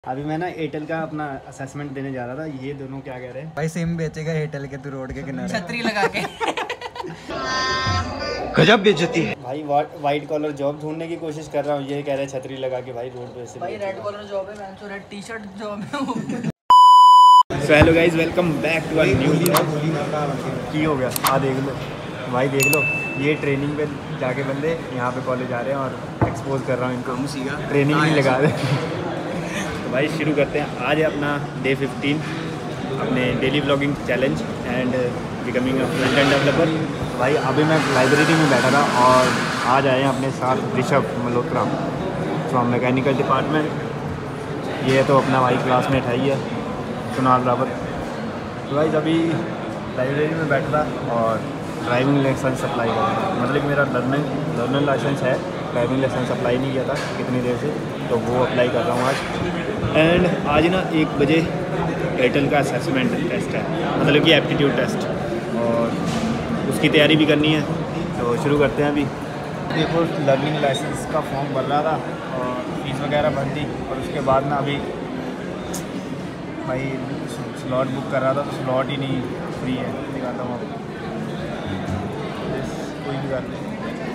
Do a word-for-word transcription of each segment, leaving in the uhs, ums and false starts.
अभी मैं ना एयरटेल का अपना असेसमेंट देने जा रहा था। ये दोनों क्या कह रहे हैं, भाई सिम बेचेगा एयरटेल के, तू रोड के किनारे छतरी लगा के। गजब बेइज्जती है भाई। वाइट कॉलर जॉब ढूंढने की कोशिश कर रहा हूँ, ये कह रहे हैं छतरी लगा के भाई रोड पे से। भाई रेड कॉलर जॉब है, मैं तो रेड टी शर्ट जॉब है। So hello guys, welcome back to our new की हो गया। आ देख लो भाई, देख लो ये ट्रेनिंग पे जाके बंदे यहाँ पे कॉलेज आ रहे हैं और एक्सपोज कर रहा हूँ इनको। सीखा ट्रेनिंग नहीं लगा रहे। तो भाई शुरू करते हैं। आज है अपना डे फिफ्टीन अपने daily vlogging challenge and becoming a front end developer. भाई अभी मैं लाइब्रेरी में बैठा था और आज आए हैं अपने साथ Rishabh Malhotra from mechanical department. ये तो अपना भाई क्लासमेट है ही है, कुणाल रावत। तो भाई अभी लाइब्रेरी में बैठ रहा और ड्राइविंग लाइसेंस अप्लाई कर रहा हूँ। मतलब मेरा लर्निंग लर्नर लाइसेंस है, ड्राइविंग लाइसेंस अप्लाई नहीं किया था कितनी देर से, तो वो अप्लाई कर रहा हूँ आज। एंड आज ना एक बजे एयरटेल का असेसमेंट टेस्ट है, मतलब कि एप्टीट्यूड टेस्ट, और उसकी तैयारी भी करनी है। तो शुरू करते हैं। अभी देखो लर्निंग लाइसेंस का फॉर्म भर रहा था और फीस वगैरह भर दी, और उसके बाद ना अभी भाई स्लॉट बुक कर रहा था तो स्लॉट ही नहीं फ्री है। दिखाता हूँ आपको, कोई भी बात नहीं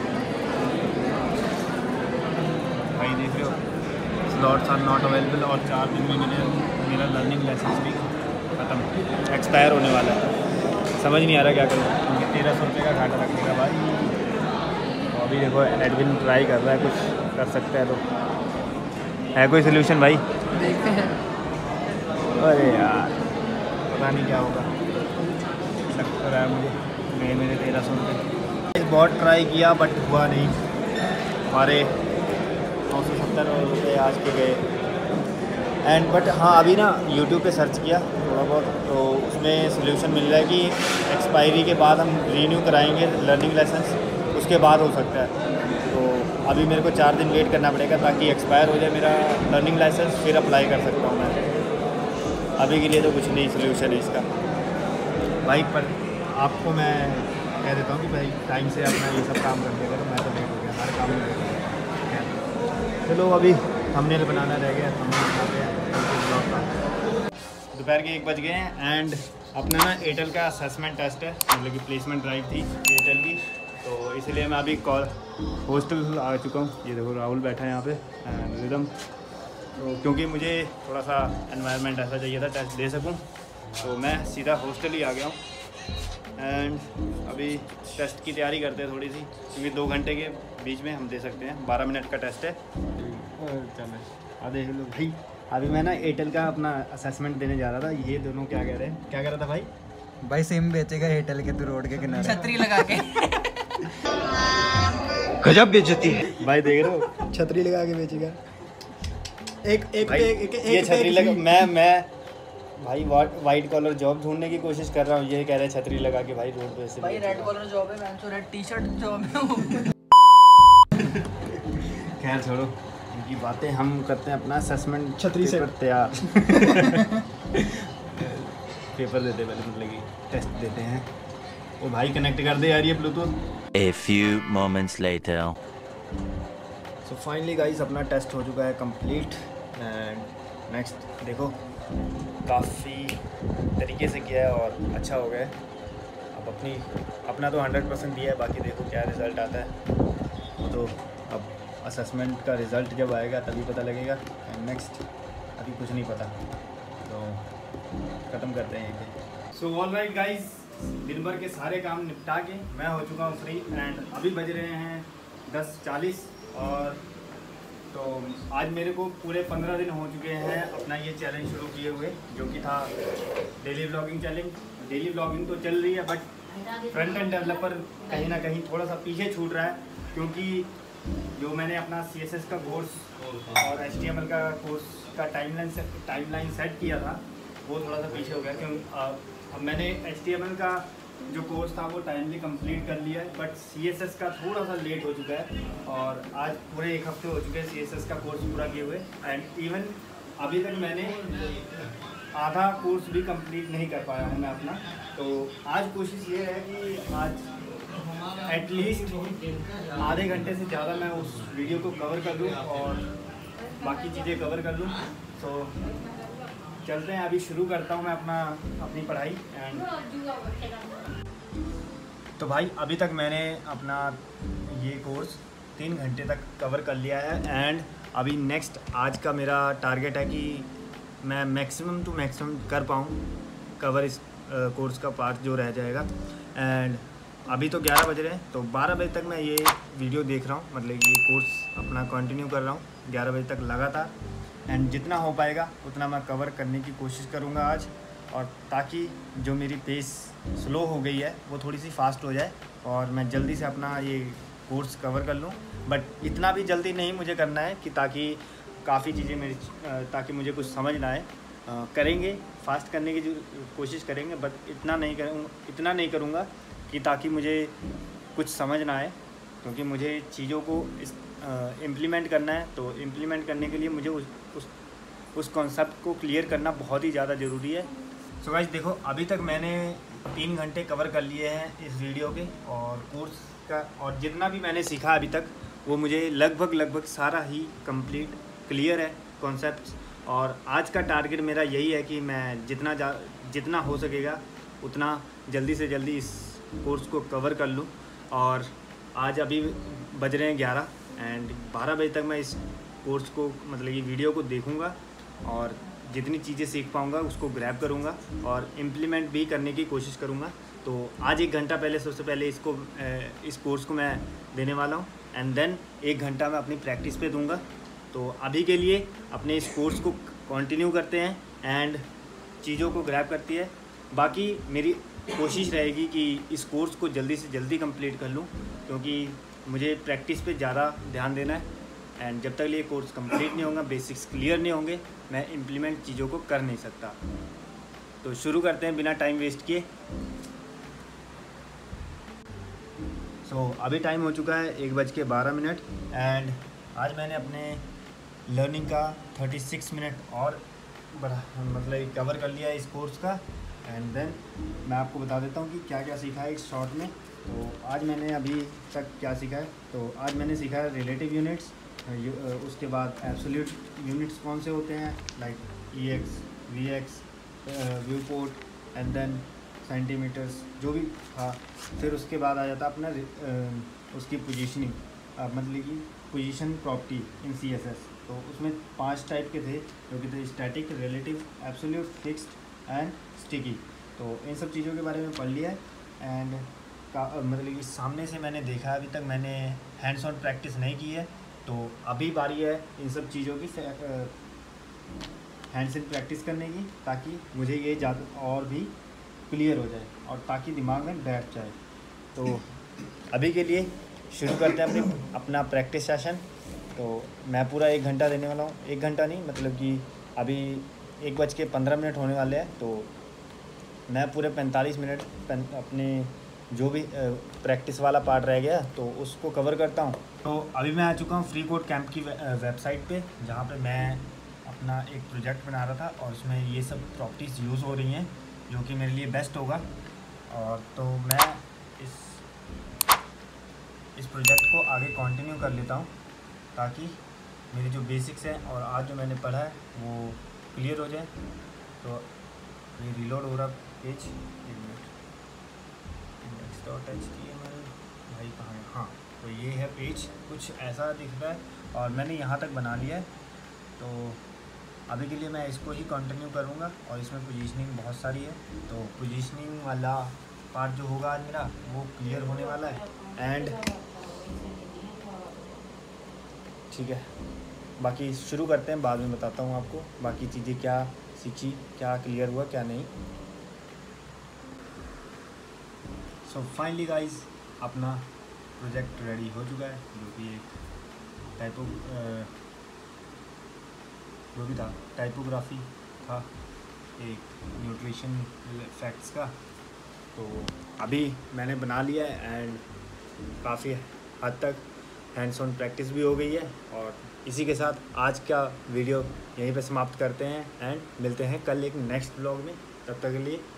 भाई, देख रहे हो स्लॉट्स आर नॉट अवेलेबल। और चार दिन में मेरे मेरा लर्निंग लाइसेंस भी ख़त्म, एक्सपायर होने वाला है। समझ नहीं आ रहा क्या करूँ, क्योंकि तेरह सौ रुपये का घाटा रखने का भाई। तो अभी देखो एडविन ट्राई कर रहा है, कुछ कर सकता है तो है कोई सोल्यूशन भाई? देखते हैं। अरे यार पता नहीं क्या होगा, लग तो रहा है मुझे मेरे मेरे तेरह सौ रुपये। बहुत ट्राई किया बट हुआ नहीं। हमारे नौ सौ सत्तर रुपये आज के गए। एंड बट हाँ अभी ना यूट्यूब पे सर्च किया थोड़ा बहुत, तो उसमें सोल्यूशन मिल रहा है कि एक्सपायरी के बाद हम रीन्यू कराएंगे लर्निंग लाइसेंस, उसके बाद हो सकता है। तो अभी मेरे को चार दिन वेट करना पड़ेगा ताकि एक्सपायर हो जाए मेरा लर्निंग लाइसेंस, फिर अप्लाई कर सकता हूँ मैं। अभी के लिए तो कुछ नहीं सोल्यूशन है इसका भाई। पर आपको मैं कह देता हूँ कि भाई टाइम से अपना ये सब काम कर देगा, तो मैं तो लेट हो गया हर काम में। चलो अभी थंबनेल बनाना रह गया, थंबनेल बनाते हैं ब्लॉग का। दोपहर के एक बज गए हैं एंड अपना ना एयरटेल का असेसमेंट टेस्ट है, मतलब कि प्लेसमेंट ड्राइव थी एयरटेल की, तो इसलिए मैं अभी कॉल हॉस्टल आ चुका हूँ। ये देखो राहुल बैठा है यहाँ पे एंड रिदम। तो क्योंकि मुझे थोड़ा सा एनवायरनमेंट ऐसा चाहिए था टेस्ट दे सकूँ, तो मैं सीधा हॉस्टल ही आ गया हूँ। एंड अभी टेस्ट की तैयारी करते हैं थोड़ी सी, क्योंकि दो घंटे के बीच में हम दे सकते हैं। बारह मिनट का टेस्ट है। चलो आ देख लो भाई, अभी मैं ना एयरटेल का अपना असेसमेंट देने जा रहा था। ये दोनों क्या कह रहे हैं, क्या कह रहा था भाई? भाई सिम बेचेगा एयरटेल के, तू रोड के किनारे छतरी लगा के। गजब बेइज्जती है भाई, देख रहे हो छतरी लगा के बेचेगा। एक एक भाई, एक, एक, एक, ये छतरी लगा। मैं मैं भाई वाइट कॉलर जॉब ढूंढने की कोशिश कर रहा हूँ, ये कह रहे हैं छतरी लगा के भाई रोड पे से। भाई रेड कॉलर जॉब है, मैं तो रेड टी शर्ट जॉब है। खैर छोड़ो इनकी बातें, हम करते हैं अपना असेसमेंट छतरी से तैयार। पेपर देते पहले, मतलब कि टेस्ट देते हैं। वो भाई कनेक्ट कर दे यार ये Bluetooth. A few moments later. So finally guys अपना टेस्ट हो चुका है कंप्लीट एंड नेक्स्ट देखो काफ़ी तरीके से किया है और अच्छा हो गया है। अब अपनी अपना तो हंड्रेड परसेंट दिया है, बाकी देखो क्या रिज़ल्ट आता है। तो अब असेसमेंट का रिज़ल्ट जब आएगा तभी पता लगेगा। एंड नेक्स्ट अभी कुछ नहीं पता, तो ख़त्म करते हैं ये। सो ऑल राइट गाइस, दिन भर के सारे काम निपटा के मैं हो चुका हूँ फ्री एंड अभी बज रहे हैं दस चालीस। और तो आज मेरे को पूरे पंद्रह दिन हो चुके हैं अपना ये चैलेंज शुरू किए हुए, जो कि था daily vlogging challenge. Daily vlogging तो चल रही है बट फ्रंट एंड डेवलपर कहीं ना कहीं थोड़ा सा पीछे छूट रहा है, क्योंकि जो मैंने अपना सी एस एस का कोर्स और एच टी एम एल का कोर्स का टाइमलाइन से टाइमलाइन सेट किया था, वो थोड़ा सा पीछे हो गया। क्यों अब मैंने एच टी एम एल का जो कोर्स था वो टाइमली कंप्लीट कर लिया है, बट सी एस एस का थोड़ा सा लेट हो चुका है। और आज पूरे एक हफ्ते हो चुके हैं सी एस एस का कोर्स पूरा किए हुए एंड इवन अभी तक मैंने आधा कोर्स भी कंप्लीट नहीं कर पाया हूँ मैं अपना। तो आज कोशिश ये है कि आज एटलीस्ट आधे घंटे से ज़्यादा मैं उस वीडियो को कवर कर दूँ और बाकी चीज़ें कवर कर लूँ। तो चलते हैं, अभी शुरू करता हूँ मैं अपना अपनी पढ़ाई। एंड तो भाई अभी तक मैंने अपना ये कोर्स तीन घंटे तक कवर कर लिया है। एंड अभी नेक्स्ट आज का मेरा टारगेट है कि मैं मैक्सिमम टू मैक्सिमम कर पाऊँ कवर इस कोर्स का पार्ट जो रह जाएगा। एंड अभी तो ग्यारह बज रहे हैं, तो बारह बजे तक मैं ये वीडियो देख रहा हूँ, मतलब ये कोर्स अपना कंटिन्यू कर रहा हूँ ग्यारह बजे तक लगातार। एंड जितना हो पाएगा उतना मैं कवर करने की कोशिश करूँगा आज, और ताकि जो मेरी पेस स्लो हो गई है वो थोड़ी सी फास्ट हो जाए और मैं जल्दी से अपना ये कोर्स कवर कर लूँ। बट इतना भी जल्दी नहीं मुझे करना है कि ताकि काफ़ी चीज़ें मेरी ताकि मुझे कुछ समझ ना आए। करेंगे, फास्ट करने की जो कोशिश करेंगे, बट इतना नहीं करूँगा इतना नहीं करूँगा कि ताकि मुझे कुछ समझ ना आए, क्योंकि मुझे चीज़ों को इस इम्प्लीमेंट करना है। तो इम्प्लीमेंट करने के लिए मुझे उस उस उस कॉन्सेप्ट को क्लियर करना बहुत ही ज़्यादा ज़रूरी है। सो गाइस देखो, अभी तक मैंने तीन घंटे कवर कर लिए हैं इस वीडियो के और कोर्स का, और जितना भी मैंने सीखा अभी तक वो मुझे लगभग लगभग सारा ही कंप्लीट क्लियर है कॉन्सेप्ट्स। और आज का टारगेट मेरा यही है कि मैं जितना जा जितना हो सकेगा उतना जल्दी से जल्दी इस कोर्स को कवर कर लूँ। और आज अभी बज रहे हैं ग्यारह, एंड बारह बजे तक मैं इस कोर्स को मतलब ये वीडियो को देखूँगा और जितनी चीज़ें सीख पाऊँगा उसको ग्रैब करूँगा और इम्प्लीमेंट भी करने की कोशिश करूँगा। तो आज एक घंटा पहले सबसे पहले इसको इस कोर्स को मैं देने वाला हूँ, एंड देन एक घंटा मैं अपनी प्रैक्टिस पे दूँगा। तो अभी के लिए अपने इस कोर्स को कंटिन्यू करते हैं एंड चीज़ों को ग्रैब करती है। बाकी मेरी कोशिश रहेगी कि इस कोर्स को जल्दी से जल्दी कंप्लीट कर लूँ, क्योंकि मुझे प्रैक्टिस पे ज़्यादा ध्यान देना है। एंड जब तक ये कोर्स कंप्लीट नहीं होगा, बेसिक्स क्लियर नहीं होंगे, मैं इम्प्लीमेंट चीज़ों को कर नहीं सकता। तो शुरू करते हैं बिना टाइम वेस्ट किए। सो so, अभी टाइम हो चुका है एक बज के बारह मिनट एंड आज मैंने अपने लर्निंग का थर्टी सिक्स मिनट और बढ़ा मतलब कवर कर लिया है इस कोर्स का। एंड देन मैं आपको बता देता हूँ कि क्या क्या सीखा है इस शॉर्ट में। तो आज मैंने अभी तक क्या सीखा है, तो आज मैंने सीखा है रिलेटिव यूनिट्स, उसके बाद एब्सोल्यूट यूनिट्स कौन से होते हैं, like E X, V X, viewport, and then centimetres जो भी था। फिर उसके बाद आ जाता अपना उसकी पोजीशनिंग, मतलब कि position property in C S S. तो उसमें पांच टाइप के थे, जो कि थे static, relative, absolute, fixed and sticky. तो इन सब चीज़ों के बारे में पढ़ लिया है। एंड का मतलब कि सामने से मैंने देखा, अभी तक मैंने हैंड्स ऑन प्रैक्टिस नहीं की है, तो अभी बारी है इन सब चीज़ों की हैंड्स इन प्रैक्टिस करने की, ताकि मुझे ये ज़्यादा और भी क्लियर हो जाए और ताकि दिमाग में बैठ जाए। तो अभी के लिए शुरू करते हैं अपने अपना प्रैक्टिस सेशन। तो मैं पूरा एक घंटा देने वाला हूँ, एक घंटा नहीं मतलब कि अभी एक बज के पंद्रह मिनट होने वाले हैं, तो मैं पूरे पैंतालीस मिनट अपने जो भी प्रैक्टिस वाला पार्ट रह गया तो उसको कवर करता हूँ। तो अभी मैं आ चुका हूँ फ्री कोड कैंप की वेबसाइट पे, जहाँ पे मैं अपना एक प्रोजेक्ट बना रहा था और उसमें ये सब प्रॉपर्टीज़ यूज़ हो रही हैं, जो कि मेरे लिए बेस्ट होगा। और तो मैं इस इस प्रोजेक्ट को आगे कंटिन्यू कर लेता हूँ, ताकि मेरी जो बेसिक्स हैं और आज जो मैंने पढ़ा है वो क्लियर हो जाए। तो ये रिलोड हो रहा पेज, एक minute, index dot H T M L भाई कहाँ है, हाँ तो ये है पेज, कुछ ऐसा दिख रहा है और मैंने यहाँ तक बना लिया है। तो अभी के लिए मैं इसको ही कंटिन्यू करूँगा और इसमें पोजीशनिंग बहुत सारी है, तो पोजीशनिंग वाला पार्ट जो होगा आज मेरा वो क्लियर होने वाला है। एंड ठीक है, बाकी शुरू करते हैं, बाद में बताता हूँ आपको बाकी चीज़ें क्या सीखी, क्या क्लियर हुआ, क्या नहीं। सो फाइनली गाइस, अपना प्रोजेक्ट रेडी हो चुका है, जो कि एक टाइपो जो भी था टाइपोग्राफी था, एक न्यूट्रिशन फैक्ट्स का। तो अभी मैंने बना लिया है एंड काफ़ी हद तक हैंड्स ऑन प्रैक्टिस भी हो गई है। और इसी के साथ आज का वीडियो यहीं पे समाप्त करते हैं एंड मिलते हैं कल एक नेक्स्ट ब्लॉग में। तब तक के लिए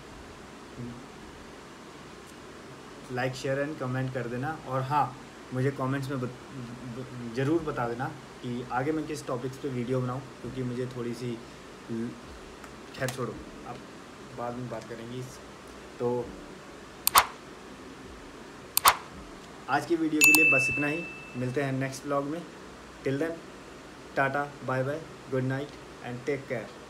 लाइक, शेयर एंड कमेंट कर देना। और हाँ, मुझे कमेंट्स में ज़रूर बता देना कि आगे मैं किस टॉपिक्स पे वीडियो बनाऊं, क्योंकि मुझे थोड़ी सी, खैर छोड़ो, अब बाद में बात करेंगे इस। तो आज की वीडियो के लिए बस इतना ही, मिलते हैं नेक्स्ट व्लॉग में। Till then tata bye bye, good night and take care.